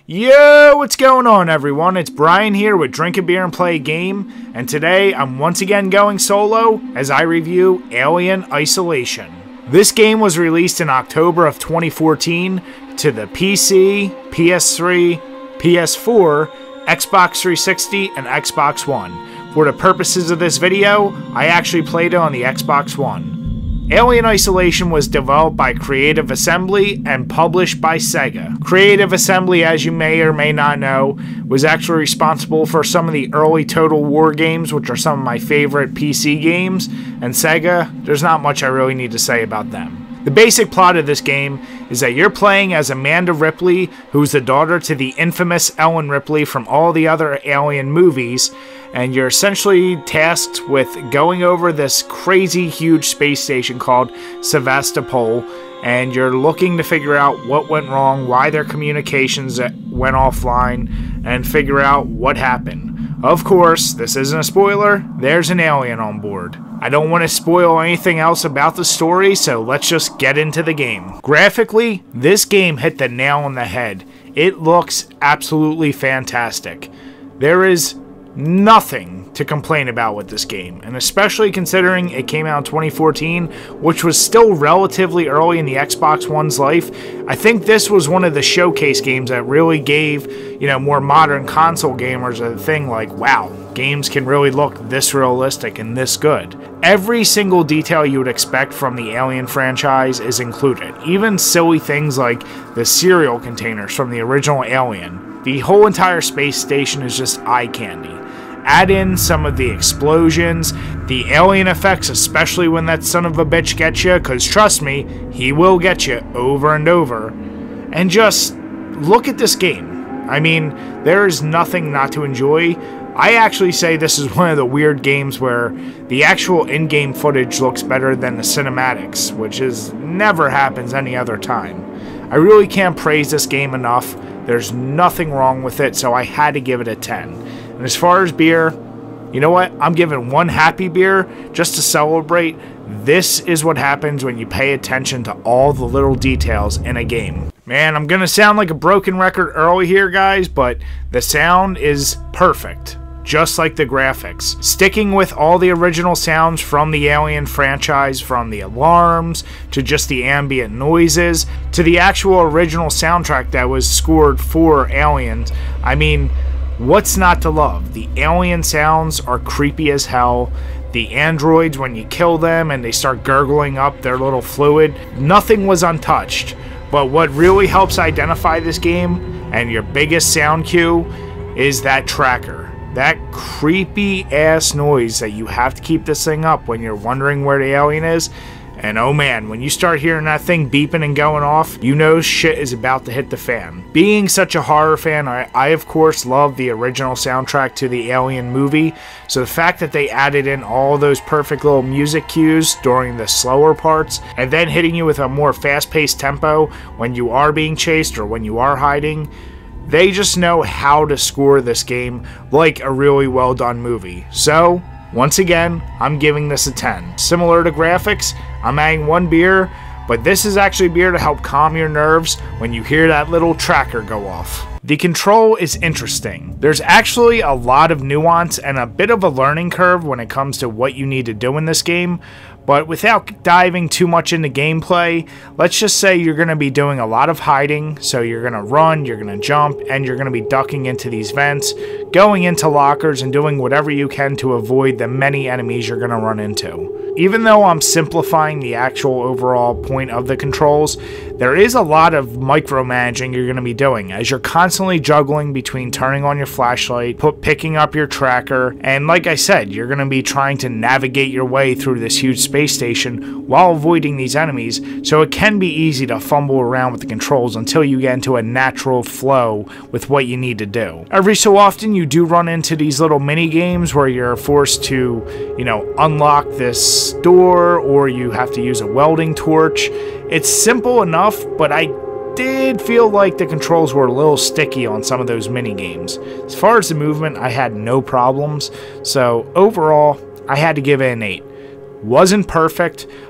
Yo, what's going on everyone? It's Brian here with Drink a Beer and Play a Game, and today I'm once again going solo as I review Alien Isolation. This game was released in October of 2014 to the PC, PS3, PS4, Xbox 360, and Xbox One. For the purposes of this video, I actually played it on the Xbox One. Alien Isolation was developed by Creative Assembly and published by Sega. Creative Assembly, as you may or may not know, was actually responsible for some of the early Total War games, which are some of my favorite PC games, and Sega, there's not much I really need to say about them. The basic plot of this game is that you're playing as Amanda Ripley, who's the daughter to the infamous Ellen Ripley from all the other Alien movies, and you're essentially tasked with going over this crazy huge space station called Sevastopol, and you're looking to figure out what went wrong, why their communications went offline, and figure out what happened. Of course, this isn't a spoiler, there's an alien on board. I don't want to spoil anything else about the story, so let's just get into the game. Graphically, this game hit the nail on the head. It looks absolutely fantastic. There is nothing to complain about with this game, and especially considering it came out in 2014, which was still relatively early in the Xbox One's life. I think this was one of the showcase games that really gave, more modern console gamers a thing like, wow, games can really look this realistic and this good. Every single detail you would expect from the Alien franchise is included, even silly things like the cereal containers from the original Alien. The whole entire space station is just eye candy. Add in some of the explosions, the alien effects, especially when that son of a bitch gets you, because trust me, he will get you over and over. And just look at this game. I mean, there is nothing not to enjoy. I actually say this is one of the weird games where the actual in-game footage looks better than the cinematics, which never happens any other time. I really can't praise this game enough. There's nothing wrong with it, so I had to give it a 10. And as far as beer, you know what? I'm giving one happy beer just to celebrate. This is what happens when you pay attention to all the little details in a game. Man, I'm going to sound like a broken record early here, guys, but the sound is perfect, just like the graphics. Sticking with all the original sounds from the Alien franchise, from the alarms, to just the ambient noises, to the actual original soundtrack that was scored for Aliens. I mean, what's not to love? The alien sounds are creepy as hell. The androids, when you kill them and they start gurgling up their little fluid, nothing was untouched. But what really helps identify this game, and your biggest sound cue, is that tracker. That creepy ass noise that you have to keep this thing up when you're wondering where the alien is. And oh man, when you start hearing that thing beeping and going off, you know shit is about to hit the fan. Being such a horror fan, I of course love the original soundtrack to the Alien movie, so the fact that they added in all those perfect little music cues during the slower parts, and then hitting you with a more fast-paced tempo when you are being chased or when you are hiding, they just know how to score this game like a really well done movie. So, once again, I'm giving this a 10. Similar to graphics, I'm adding one beer, but this is actually beer to help calm your nerves when you hear that little tracker go off. The control is interesting. There's actually a lot of nuance and a bit of a learning curve when it comes to what you need to do in this game, but without diving too much into gameplay, let's just say you're going to be doing a lot of hiding, so you're going to run, you're going to jump, and you're going to be ducking into these vents, going into lockers, and doing whatever you can to avoid the many enemies you're going to run into. Even though I'm simplifying the actual overall point of the controls, there is a lot of micromanaging you're going to be doing, as you're constantly juggling between turning on your flashlight, picking up your tracker, and like I said, you're going to be trying to navigate your way through this huge space station while avoiding these enemies, so it can be easy to fumble around with the controls until you get into a natural flow with what you need to do. Every so often you do run into these little mini games where you're forced to, unlock this door, or you have to use a welding torch. It's simple enough, but I did feel like the controls were a little sticky on some of those mini games. As far as the movement, I had no problems, so overall I had to give it an 8. Wasn't perfect,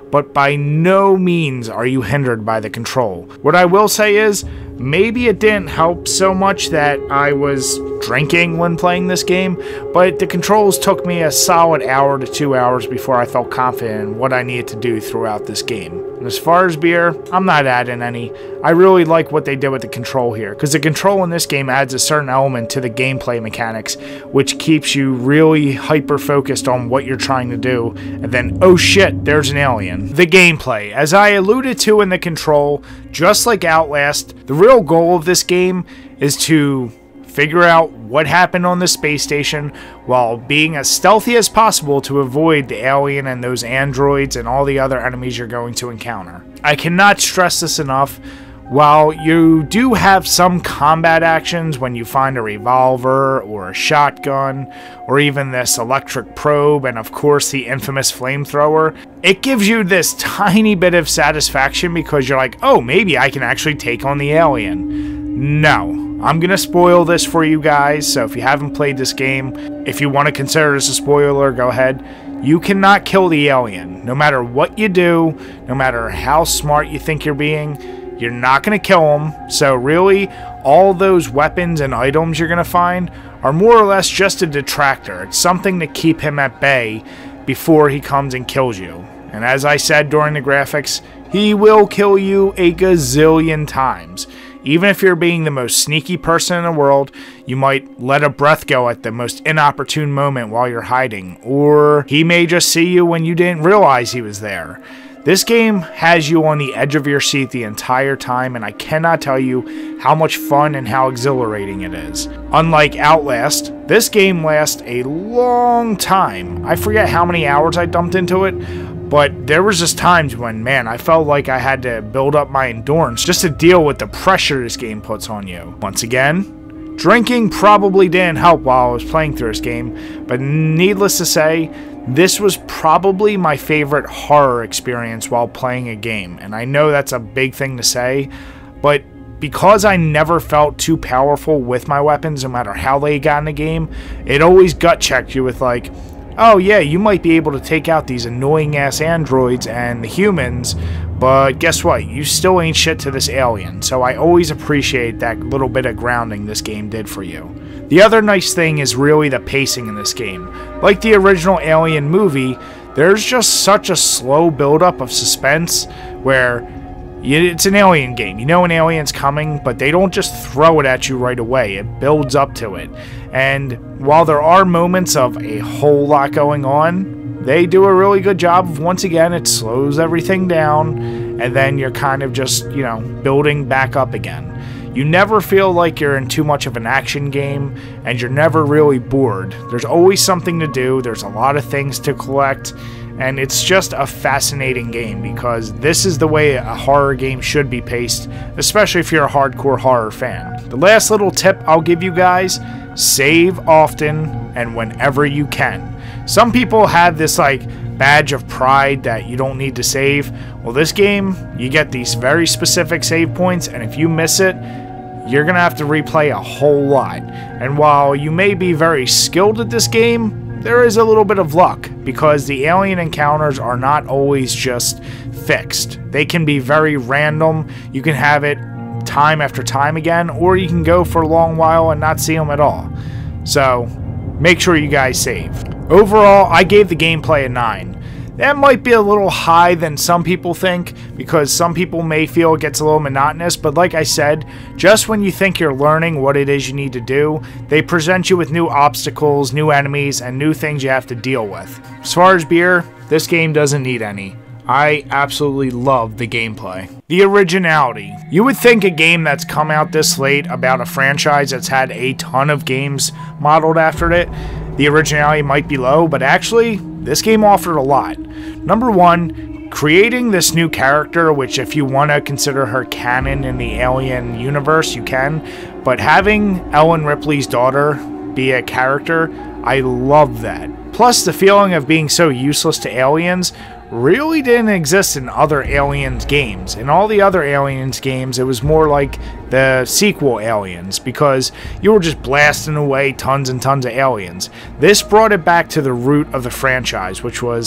but by no means are you hindered by the control. What I will say is, maybe it didn't help so much that I was drinking when playing this game, but the controls took me a solid hour to 2 hours before I felt confident in what I needed to do throughout this game. And as far as beer, I'm not adding any. I really like what they did with the control here, because the control in this game adds a certain element to the gameplay mechanics, which keeps you really hyper-focused on what you're trying to do, and then, oh shit, there's an alien. The gameplay. As I alluded to in the control, just like Outlast, the real goal of this game is to figure out what happened on the space station while being as stealthy as possible to avoid the alien and those androids and all the other enemies you're going to encounter. I cannot stress this enough. While you do have some combat actions when you find a revolver or a shotgun or even this electric probe and of course the infamous flamethrower, it gives you this tiny bit of satisfaction because you're like, oh, maybe I can actually take on the alien. No, I'm going to spoil this for you guys, so if you haven't played this game, if you want to consider this a spoiler, go ahead. You cannot kill the alien. No matter what you do, no matter how smart you think you're being, you're not going to kill him. So really, all those weapons and items you're going to find are more or less just a detractor. It's something to keep him at bay before he comes and kills you. And as I said during the graphics, he will kill you a gazillion times. Even if you're being the most sneaky person in the world, you might let a breath go at the most inopportune moment while you're hiding, or he may just see you when you didn't realize he was there. This game has you on the edge of your seat the entire time, and I cannot tell you how much fun and how exhilarating it is. Unlike Outlast, this game lasts a long time. I forget how many hours I dumped into it, but there was just times when, man, I felt like I had to build up my endurance just to deal with the pressure this game puts on you. Once again, drinking probably didn't help while I was playing through this game, but needless to say, this was probably my favorite horror experience while playing a game. And I know that's a big thing to say, but because I never felt too powerful with my weapons, no matter how they got in the game, it always gut-checked you with like, oh yeah, you might be able to take out these annoying-ass androids and the humans, but guess what? You still ain't shit to this alien. So I always appreciate that little bit of grounding this game did for you. The other nice thing is really the pacing in this game. Like the original Alien movie, there's just such a slow buildup of suspense where it's an alien game. You know an alien's coming, but they don't just throw it at you right away. It builds up to it. And while there are moments of a whole lot going on, they do a really good job of, once again, it slows everything down, and then you're kind of just, you know, building back up again. You never feel like you're in too much of an action game, and you're never really bored. There's always something to do, there's a lot of things to collect, and it's just a fascinating game because this is the way a horror game should be paced, especially if you're a hardcore horror fan. The last little tip I'll give you guys, save often and whenever you can. Some people have this like badge of pride that you don't need to save. Well, this game, you get these very specific save points, and if you miss it, you're going to have to replay a whole lot. And while you may be very skilled at this game, there is a little bit of luck, because the alien encounters are not always just fixed. They can be very random. You can have it time after time again, or you can go for a long while and not see them at all. So, make sure you guys save. Overall, I gave the gameplay a 9. That might be a little high than some people think, because some people may feel it gets a little monotonous, but like I said, just when you think you're learning what it is you need to do, they present you with new obstacles, new enemies, and new things you have to deal with. As far as beer, this game doesn't need any. I absolutely love the gameplay. The originality. You would think a game that's come out this late about a franchise that's had a ton of games modeled after it, the originality might be low, but actually, this game offered a lot. Number one, creating this new character, which if you want to consider her canon in the Alien universe, you can, but having Ellen Ripley's daughter be a character, I love that. Plus, the feeling of being so useless to aliens really didn't exist in other Aliens games. In all the other Aliens games, it was more like the sequel Aliens, because you were just blasting away tons and tons of aliens. This brought it back to the root of the franchise, which was,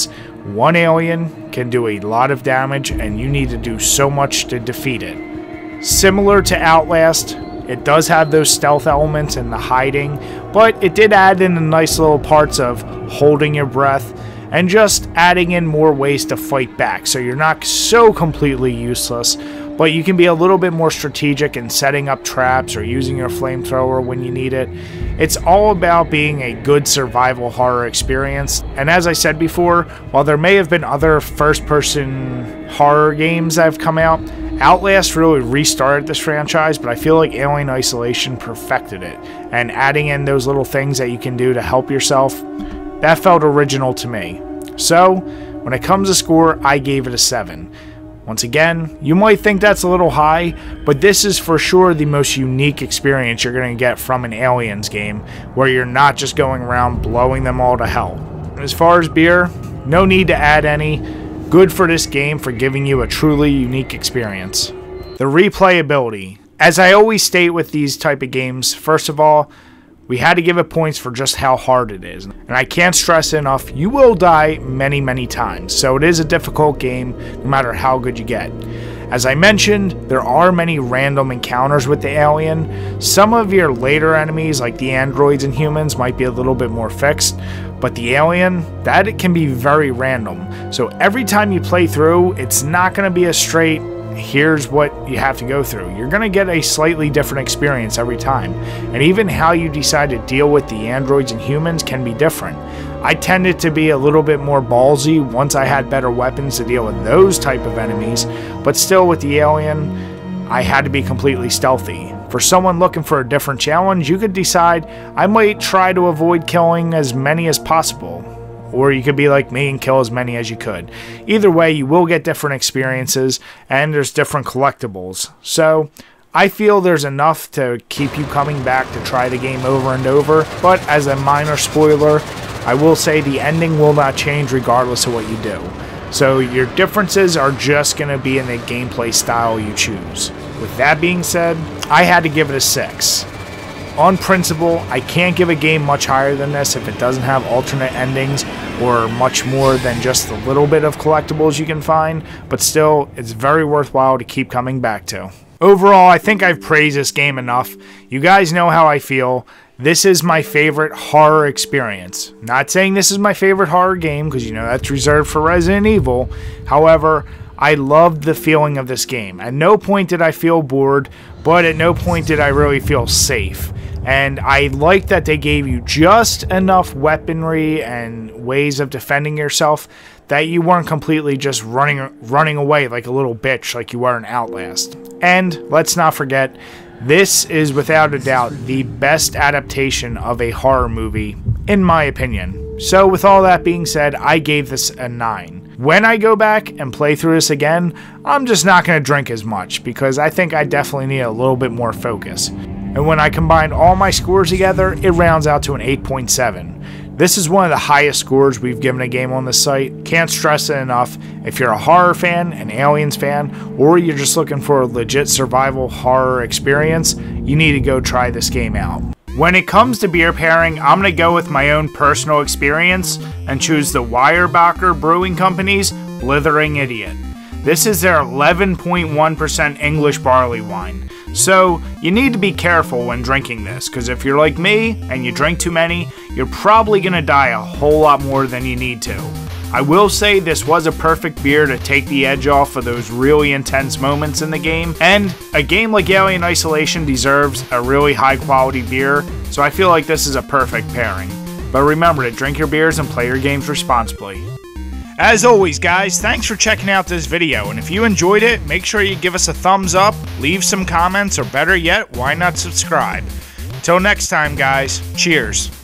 one alien can do a lot of damage, and you need to do so much to defeat it. Similar to Outlast, it does have those stealth elements and the hiding, but it did add in the nice little parts of holding your breath and just adding in more ways to fight back, so you're not so completely useless, but you can be a little bit more strategic in setting up traps or using your flamethrower when you need it. It's all about being a good survival horror experience, and as I said before, while there may have been other first-person horror games that have come out, Outlast really restarted this franchise, but I feel like Alien Isolation perfected it, and adding in those little things that you can do to help yourself, that felt original to me. So, when it comes to score, I gave it a 7. Once again, you might think that's a little high, but this is for sure the most unique experience you're going to get from an Aliens game, where you're not just going around blowing them all to hell. As far as beer, no need to add any. Good for this game for giving you a truly unique experience. The replayability. As I always state with these type of games, first of all, we had to give it points for just how hard it is. And I can't stress enough, you will die many, many times. So it is a difficult game, no matter how good you get. As I mentioned, there are many random encounters with the alien. Some of your later enemies, like the androids and humans, might be a little bit more fixed. But the alien, that it can be very random. So every time you play through, it's not going to be a straight, here's what you have to go through. You're going to get a slightly different experience every time. And even how you decide to deal with the androids and humans can be different. I tended to be a little bit more ballsy once I had better weapons to deal with those type of enemies, but still with the alien, I had to be completely stealthy. For someone looking for a different challenge, you could decide, I might try to avoid killing as many as possible. Or you could be like me and kill as many as you could. Either way, you will get different experiences, and there's different collectibles. So, I feel there's enough to keep you coming back to try the game over and over, but as a minor spoiler, I will say the ending will not change regardless of what you do. So your differences are just going to be in the gameplay style you choose. With that being said, I had to give it a 6. On principle, I can't give a game much higher than this if it doesn't have alternate endings or much more than just the little bit of collectibles you can find, but still, it's very worthwhile to keep coming back to. Overall, I think I've praised this game enough. You guys know how I feel. This is my favorite horror experience. Not saying this is my favorite horror game, because you know that's reserved for Resident Evil. However, I loved the feeling of this game. At no point did I feel bored, but at no point did I really feel safe. And I like that they gave you just enough weaponry and ways of defending yourself that you weren't completely just running away like a little bitch like you were in Outlast. And let's not forget, this is without a doubt the best adaptation of a horror movie, in my opinion. So with all that being said, I gave this a 9. When I go back and play through this again, I'm just not going to drink as much, because I think I definitely need a little bit more focus. And when I combine all my scores together, it rounds out to an 8.7. This is one of the highest scores we've given a game on the site. Can't stress it enough. If you're a horror fan, an Aliens fan, or you're just looking for a legit survival horror experience, you need to go try this game out. When it comes to beer pairing, I'm going to go with my own personal experience and choose the Weyerbacher Brewing Company's Blithering Idiot. This is their 11.1% English barley wine. So, you need to be careful when drinking this, because if you're like me and you drink too many, you're probably going to die a whole lot more than you need to. I will say this was a perfect beer to take the edge off of those really intense moments in the game, and a game like Alien Isolation deserves a really high quality beer, so I feel like this is a perfect pairing. But remember to drink your beers and play your games responsibly. As always, guys, thanks for checking out this video, and if you enjoyed it, make sure you give us a thumbs up, leave some comments, or better yet, why not subscribe? Until next time, guys, cheers.